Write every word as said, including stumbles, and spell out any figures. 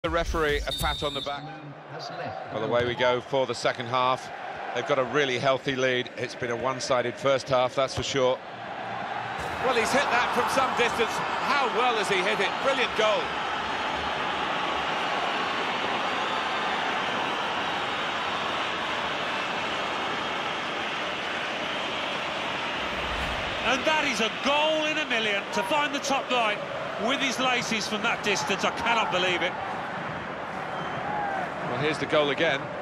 The referee a pat on the back. Well, away we go for the second half. They've got a really healthy lead. It's been a one-sided first half, that's for sure. Well, he's hit that from some distance. How well has he hit it? Brilliant goal. And that is a goal in a million. To find the top line with his laces from that distance, I cannot believe it. Well, here's the goal again.